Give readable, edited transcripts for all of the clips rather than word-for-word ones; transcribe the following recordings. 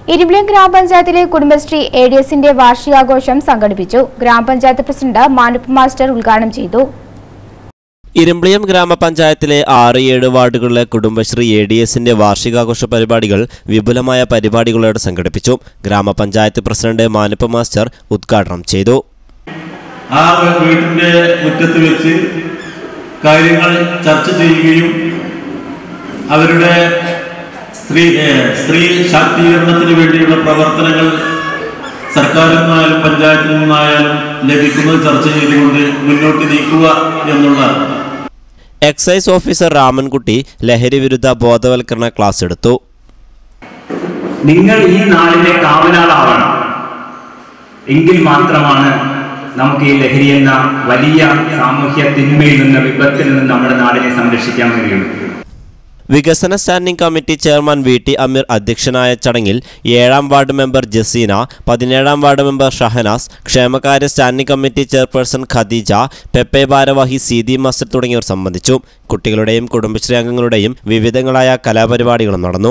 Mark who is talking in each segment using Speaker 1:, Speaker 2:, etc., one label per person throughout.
Speaker 1: ഇരുമ്പിളിയം ഗ്രാമപഞ്ചായത്തിലെ കുടുംബശ്രീ ADSന്റെ വാർഷികാഘോഷം സംഘടിപ്പിച്ചു. ഗ്രാമപഞ്ചായത്ത് പ്രസിഡന്റ് മാനുപ്പ് മാസ്റ്റർ ഉദ്ഘാടനം ചെയ്തു.
Speaker 2: ഇരുമ്പിളിയം ഗ്രാമപഞ്ചായത്തിലെ 6-7 വാർഡുകളിലെ കുടുംബശ്രീ ADSന്റെ വാർഷികാഘോഷ പരിപാടികൾ വിപുലമായ പരിപാടികളോടെ സംഘടിപ്പിച്ചു. ഗ്രാമപഞ്ചായത്ത് പ്രസിഡന്റ് മാനുപ്പ് മാസ്റ്റർ ഉദ്ഘാടനം ചെയ്തു.
Speaker 3: ആ വീടിന്റെ മുറ്റത്ത് വെച്ച് കാര്യങ്ങൾ ചർച്ച ചെയ്യുകയും അവരുടെ സ്ത്രീ ശാക്തീകരണത്തിന് വേണ്ടിയുള്ള പ്രവർത്തനങ്ങൾ സർക്കാരിൽ നിന്നായാലും പഞ്ചായത്തിൽ നിന്നായാലും ലഭിക്കുന്നത് ചർച്ച ചെയ്തുകൊണ്ട് മുന്നോട്ട് നീക്കുക എന്നുള്ള.
Speaker 2: എക്സൈസ് ഓഫീസർ രാമൻകുട്ടി ലഹരി വിരുദ്ധ ബോധവൽക്കരണ ക്ലാസ് എടുത്തു.
Speaker 4: നിങ്ങൾ ഈ നാടിന്റെ കാവലാളാവണം, എങ്കിൽ മാത്രമാണ് നമുക്ക് ഈ ലഹരി എന്ന വലിയ സാമൂഹ്യ തിന്മയിൽ നിന്ന്, വിപത്തിൽ നിന്ന് നമ്മുടെ നാടിനെ സംരക്ഷിക്കാൻ കഴിയുള്ളൂ.
Speaker 2: വികസന standing committee chairman VT Amir അധ്യക്ഷനായ ചടങ്ങിൽ 7ാം വാർഡ് മെമ്പർ ജസീന, 17ാം വാർഡ് മെമ്പർ ഷഹനാസ്, ക്ഷേമകാര്യ സ്റ്റാൻഡിംഗ് കമ്മിറ്റി ചെയർപേഴ്സൺ ഖദീജ, പെപ്പെ ഭാരവാഹി സീതി മാസ്റ്റർ തുടങ്ങിയവർ സംബന്ധിച്ചു. കുട്ടികളുടെയും കുടുംബശ്രീ അംഗങ്ങളുടെയും വിവിധങ്ങളായ കലാപരിപാടികളും നടന്നു.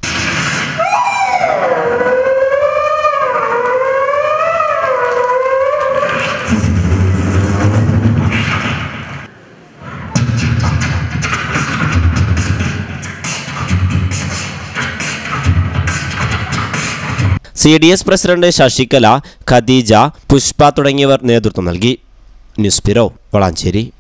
Speaker 2: CDS പ്രസിഡന്റ് ശശികല, ഖദീജ, പുഷ്പ തുടങ്ങിയവർ നേതൃത്വം നൽകി. News bureau, Valanchery.